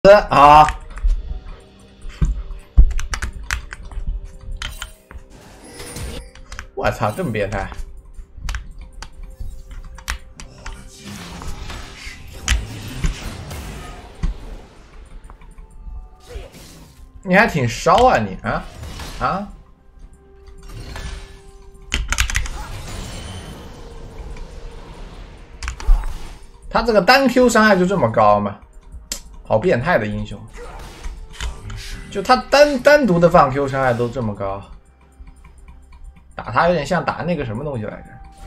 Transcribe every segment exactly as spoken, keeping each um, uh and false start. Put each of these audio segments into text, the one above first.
啊！我操，这么变态！你还挺烧啊你啊啊！他这个单 Q 伤害就这么高吗？好变态的英雄！就他单单独的放 Q 伤害都这么高，打他有点像打那个什么东西来着，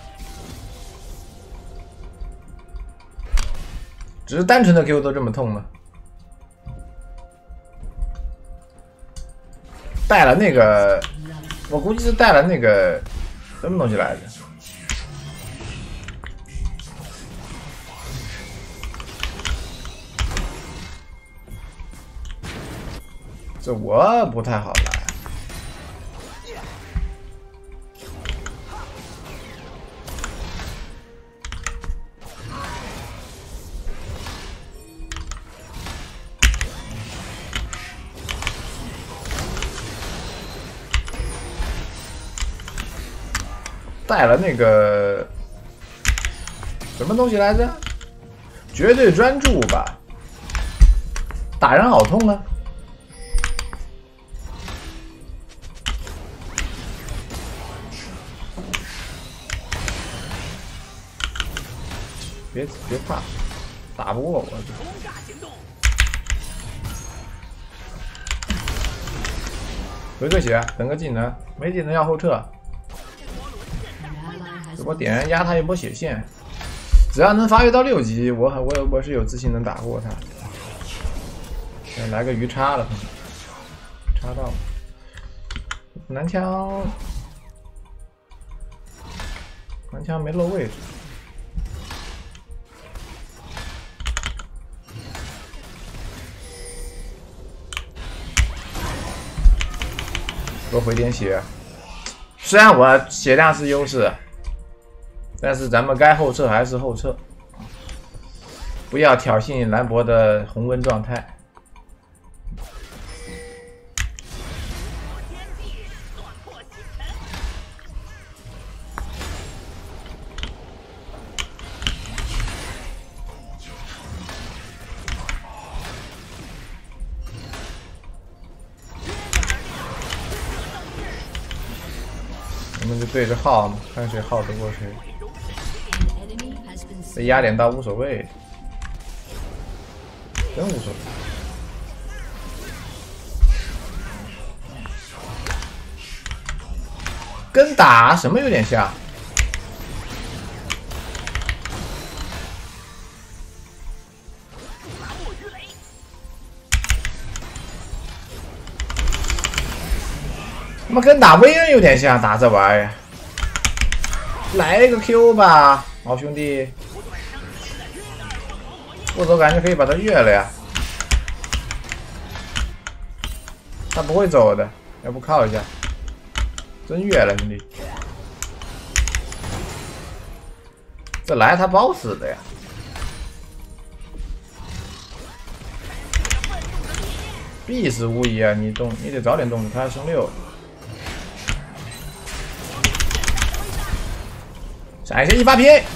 只是单纯的 Q 都这么痛吗？带了那个，我估计是带了那个什么东西来着。 这我不太好来，带了那个什么东西来着？绝对专注吧，打人好痛啊！ 别别怕，打不过我。回个血，等个技能，没技能要后撤。我点燃压他一波血线，只要能发育到六级，我我我是有自信能打过他。来个鱼叉了，插到了，男枪，男枪没落位置。 多回点血，虽然我血量是优势，但是咱们该后撤还是后撤，不要挑衅兰博的红温状态。我们就对着耗嘛，看谁耗得过谁。这压点到无所谓，真无所谓。跟打什么有点像？他妈跟打薇恩有点像，打这玩意儿，来一个 Q 吧，好兄弟，我走感觉可以把他越了呀，他不会走的，要不靠一下，真越了兄弟，这来他包死的呀，必死无疑啊！你动，你得早点动，他要升六。 闪现一发 P A，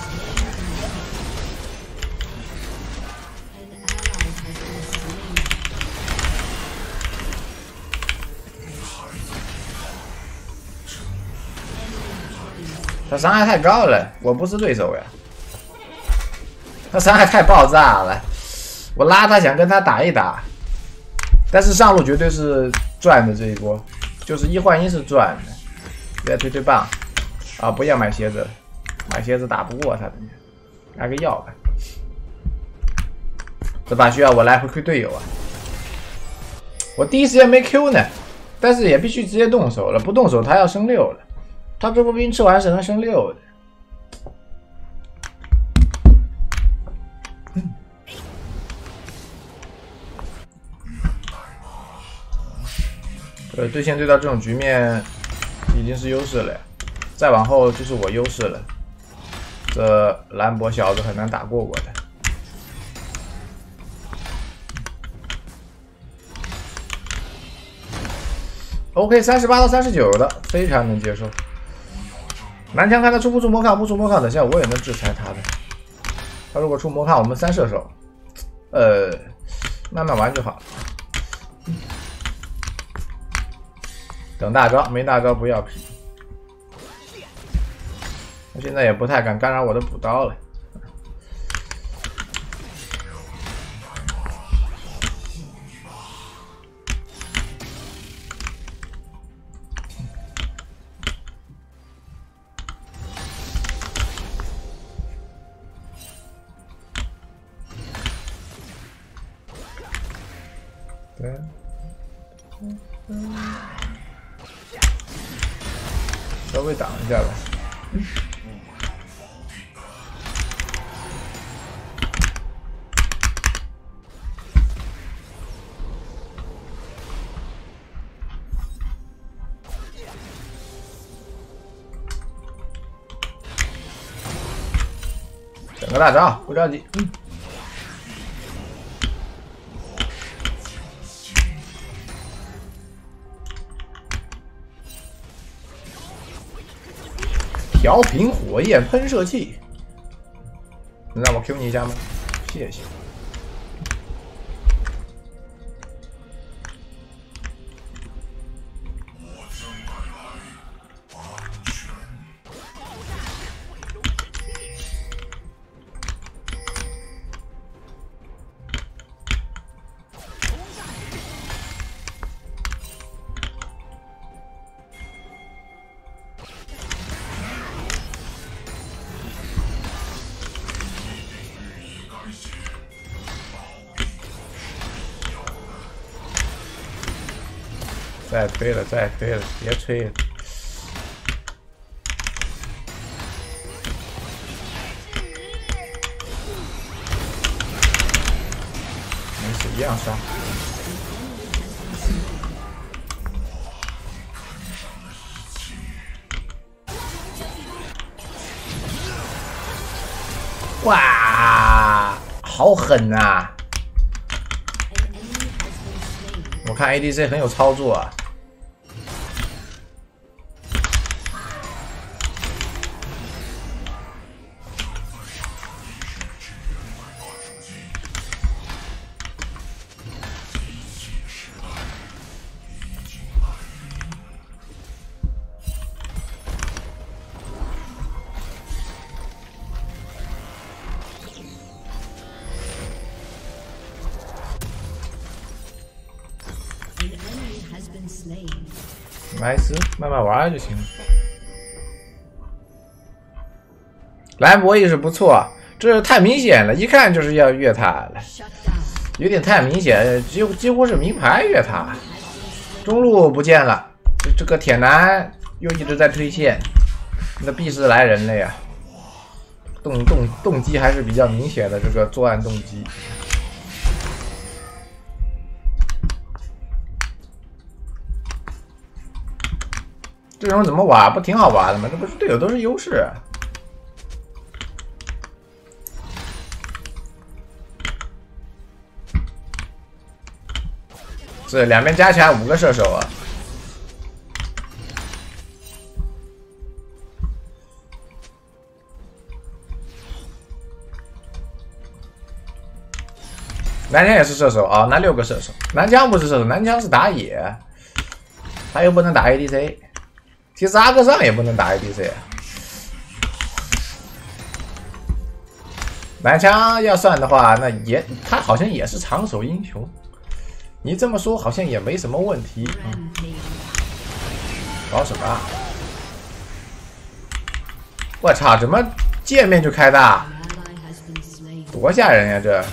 他伤害太高了，我不是对手呀。他伤害太爆炸了，我拉他想跟他打一打，但是上路绝对是赚的这一波，就是一换一是赚的。再推推棒啊！不要买鞋子。 买鞋子打不过他的，来个药吧。这把需要我来回 Q 队友啊！我第一时间没 Q 呢，但是也必须直接动手了，不动手他要升六了。他这波兵吃完是能升六的。嗯、呃，对线对到这种局面已经是优势了，再往后就是我优势了。 这兰博小子很难打过我的。 OK， 三十八到三十九的，非常能接受。南枪看他出不出魔抗，不出魔抗，等下我也能制裁他的。他如果出魔抗，我们三射手，呃，慢慢玩就好。等大招，没大招不要皮。我现在也不太敢干扰我的补刀了。 对，稍微挡一下吧。整个大招，不着急。嗯。 调频火焰喷射器，能让我 Q 你一下吗？谢谢。再推了，再推了，别吹了。没事，一样杀。哇，好狠啊！我看 A D C 很有操作啊。 莱斯慢慢玩就行了。兰博也是不错，这太明显了，一看就是要越塔了，有点太明显，几乎几乎是名牌越塔。中路不见了，这这个铁男又一直在推线，那必是来人了呀！动动动机还是比较明显的，这个作案动机。 这种怎么玩不挺好玩的吗？这不是队友都是优势。是两边加起来五个射手啊！南疆也是射手啊，那六个射手。南疆不是射手，南疆是打野，他又不能打 A D C。 其实阿克上也不能打 A D C， 南枪要算的话，那也他好像也是长手英雄。你这么说好像也没什么问题。嗯、搞什么啊？我操！怎么见面就开大？多吓人呀！这。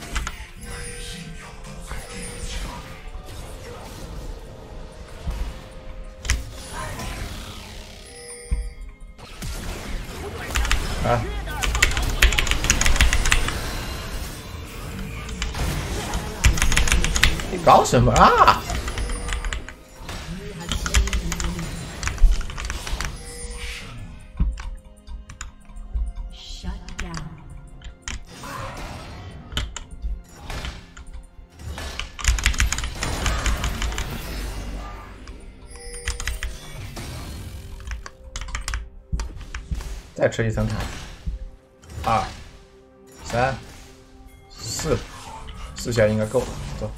啊！你搞什么啊？ 再吃一层塔，二、三、四，四下应该够了。走。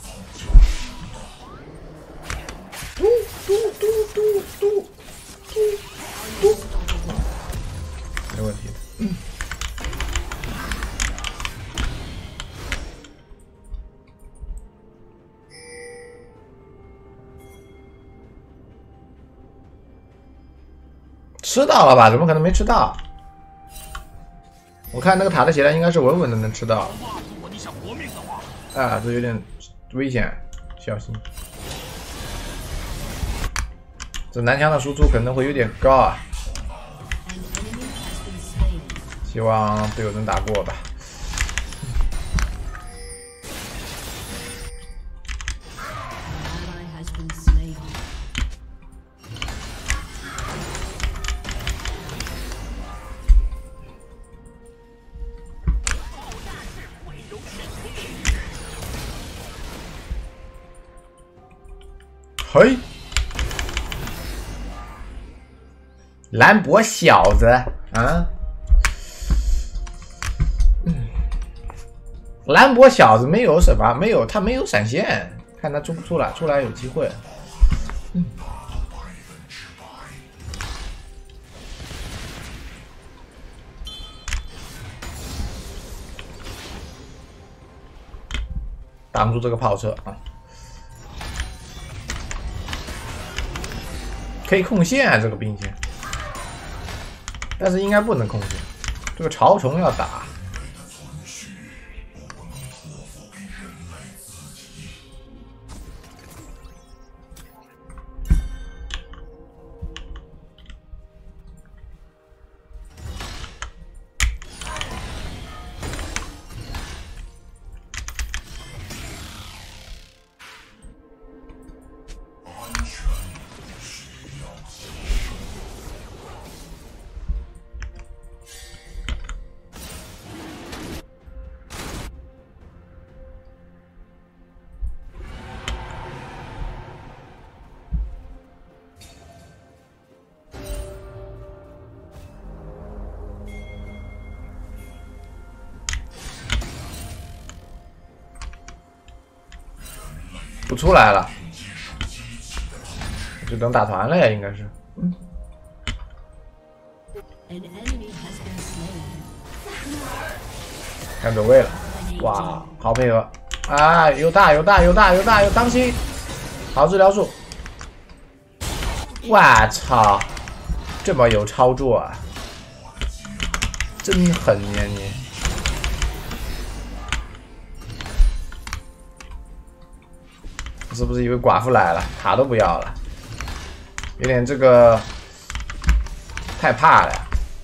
嘟嘟嘟嘟嘟嘟嘟，没问题的。嗯。吃到了吧？怎么可能没吃到？我看那个塔的血量应该是稳稳的能吃到。啊，这有点危险，小心。这男枪的输出可能会有点高啊。希望队友能打过吧。嘿，兰博小子啊！嗯，兰博小子没有什么，没有他没有闪现，看他出不出来，出来有机会。嗯，挡住这个炮车啊！可以控线啊，这个兵线，但是应该不能控线。这个潮虫要打，不出来了，就等打团了呀，应该是。嗯。看走位了，哇，好配合啊！有大有大有大有大有当心，好治疗术。我操，这么有操作啊！真狠呀你！是不是以为寡妇来了，塔都不要了？有点这个太怕了呀！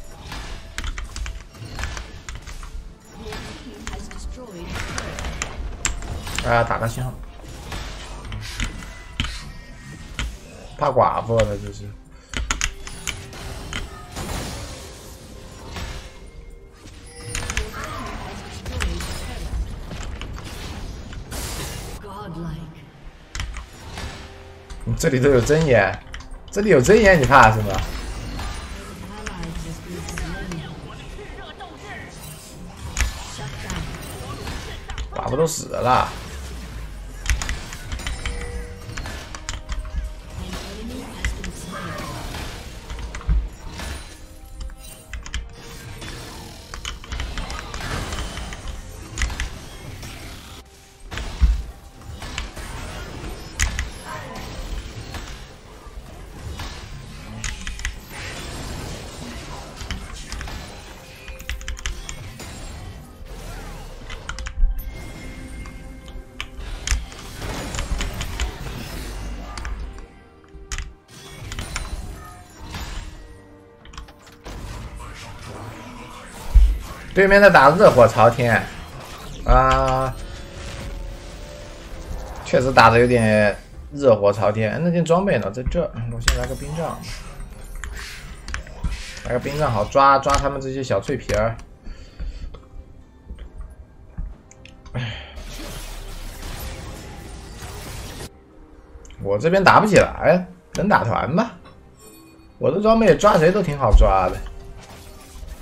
啊，打个信号，怕寡妇了这是。你这里都有针眼，这里有针眼，你怕什么？寡妇都死了。对面在打热火朝天，啊，确实打的有点热火朝天。那件装备呢，在这儿，我先来个冰杖，来个冰杖好抓抓他们这些小脆皮儿。我这边打不起来，能打团吧？我的装备抓谁都挺好抓的。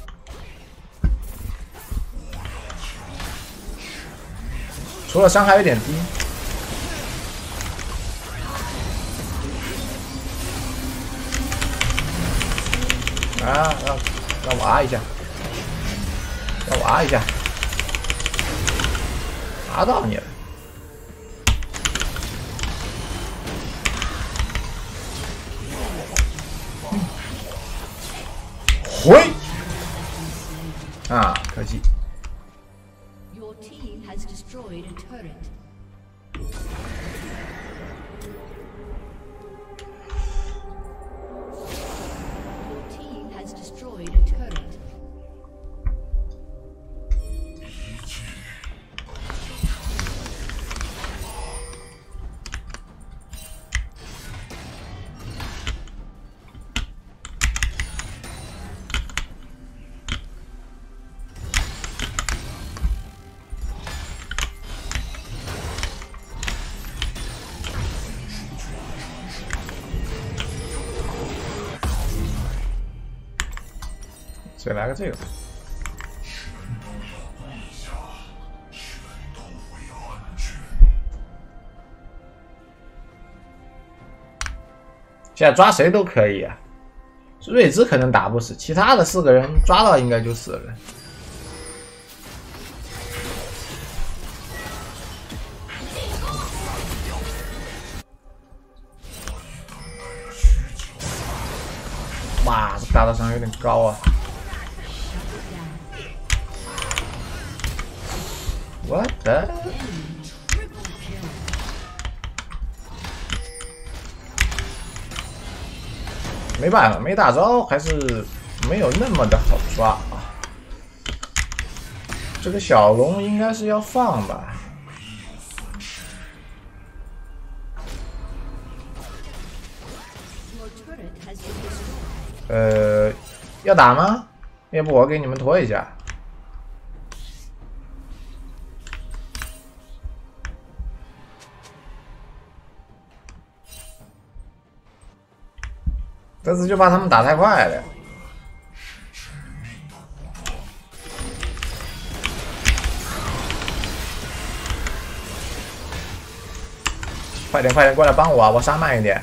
除了伤害有点低。啊，让让我啊一下，让我啊一下，拿到你了。 回啊，可惜。 Your team has destroyed a turret. Your team has destroyed a turret. 所以来个这个。现在抓谁都可以啊，瑞兹可能打不死，其他的四个人抓到应该就死了。哇，这打的伤有点高啊！ What the？ 没办法，没大招还是没有那么的好抓啊。这个小龙应该是要放吧？呃，要打吗？要不我给你们拖一下。 这次就怕他们打太快了。快点，快点过来帮我啊！我杀慢一点。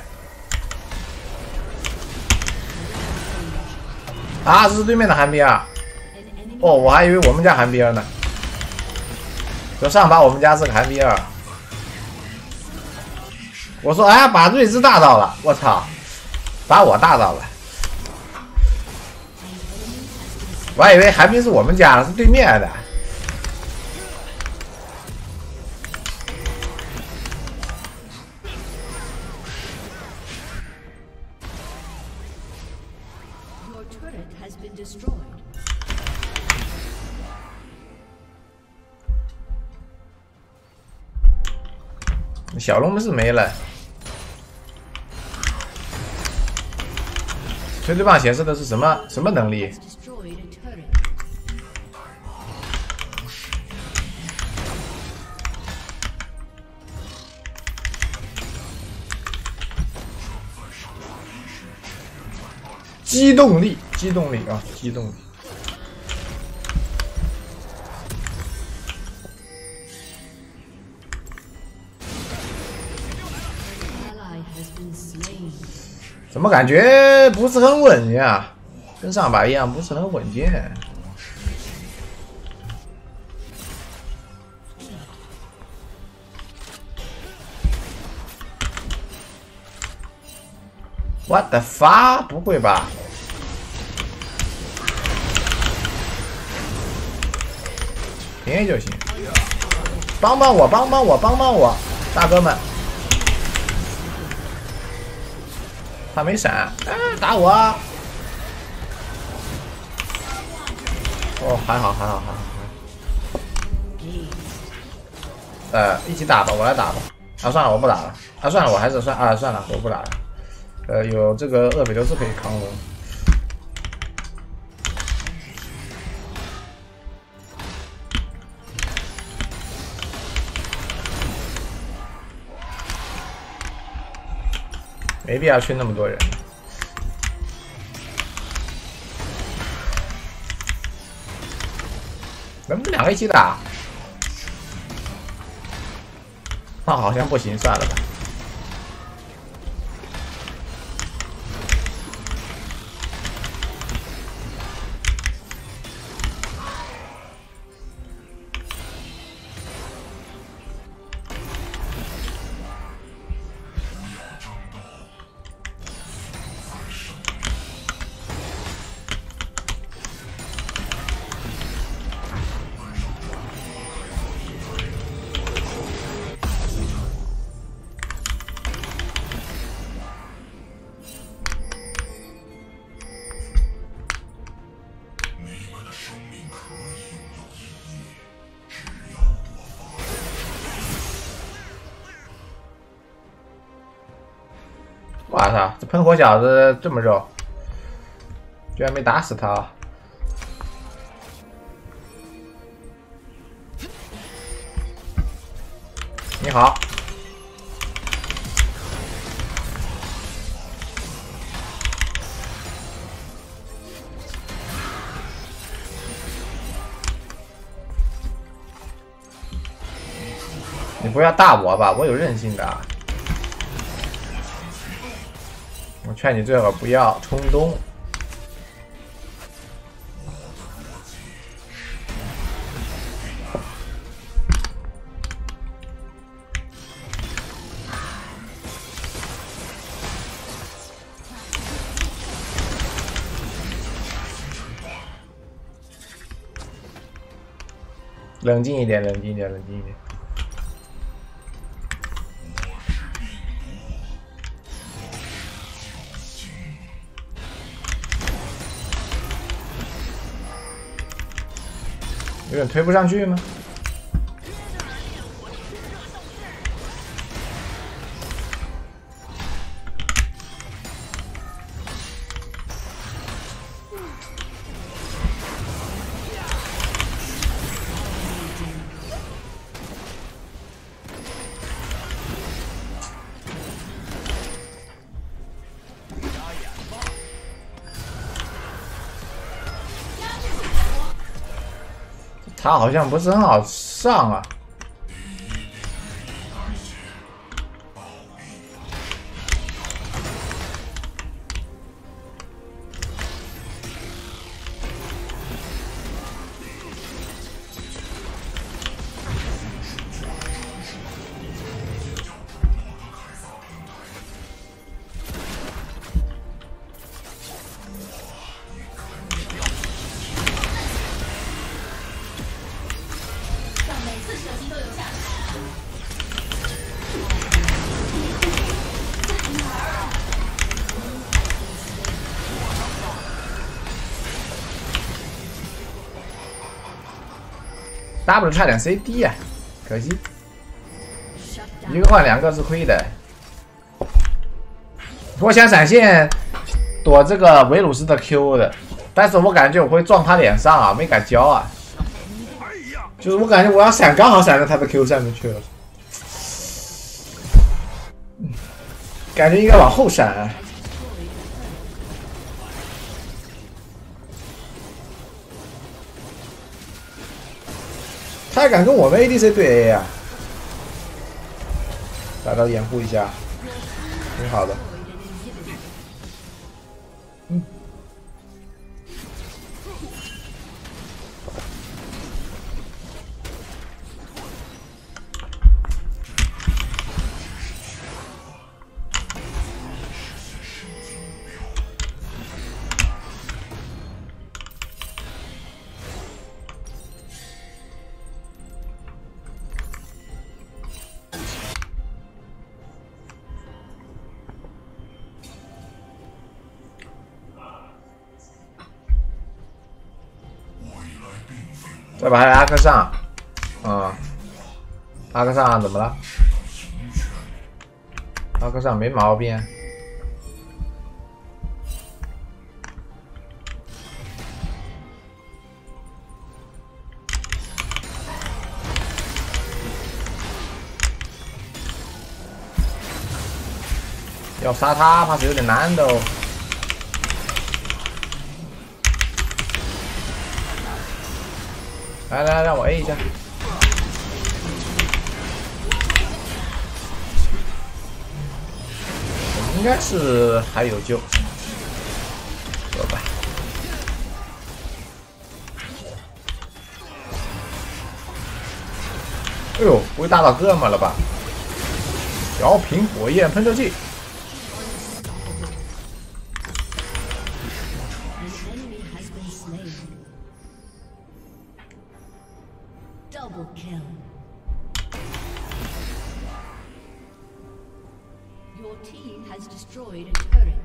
啊，这是对面的韩比尔。哦，我还以为我们家韩比尔呢。就上把我们家是个韩比尔。我说，哎，把瑞兹打到了，我操！ 把我打到了，我还以为韩冰是我们家的，是对面的。小龙不是没了。 推对棒显示的是什么什么能力？机动力，机动力啊，机动力。怎么感觉不是很稳呀？跟上把一样，不是很稳健。What the fuck？ 不会吧？平 A 就行。帮帮我，帮帮我，帮帮我，大哥们！ 他没闪，哎，打我啊！哦，还好，还好，还好，还好。呃，一起打吧，我来打吧。啊，算了，我不打了。啊，算了，我还是算啊，算了，我不打了。呃，有这个厄斐琉斯可以扛我。没必要去那么多人。能不能两个一起打？ 那好像不行，算了吧。我操，这喷火小子这么肉，居然没打死他！你好，你不要大我吧，我有韧性的。我劝你最好不要冲动。冷静一点，冷静一点，冷静一点。有点推不上去吗？他好像不是很好上啊。W 差点 C D 啊，可惜，一个换两个是亏的。我想闪现躲这个维鲁斯的 Q 的，但是我感觉我会撞他脸上啊，没敢交啊。就是我感觉我要闪，刚好闪到他的 Q 上面去了，感觉应该往后闪啊。他还敢跟我们 A D C 对 A 啊？打到掩护一下，挺好的。嗯。再把他阿克上，啊、嗯，阿克上怎么了？阿克上没毛病。要杀他，怕是有点难的哦。来来，让我 A 一下。 应该是还有救，走吧。哎呦，不会打到哥们了吧？调频火焰喷射器。 Double kill. Your team has destroyed a turret.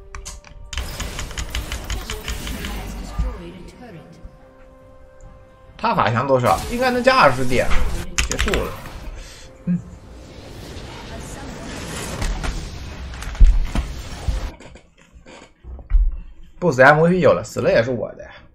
Your team has destroyed a turret. 他法强多少？应该能加二十点。结束了。嗯。BOSS M V P 有了，死了也是我的呀。